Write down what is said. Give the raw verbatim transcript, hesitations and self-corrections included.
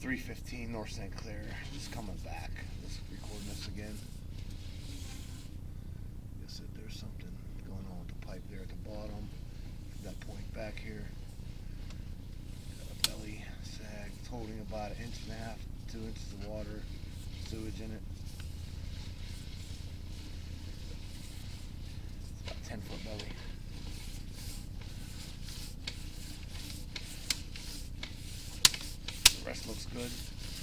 three fifteen North Saint Clair. Just coming back. Just recording this again. Guess that there's something going on with the pipe there at the bottom. That point back here. Got a belly sag. It's holding about an inch and a half, two inches of water, sewage in it. It's about ten foot belly. The rest looks good.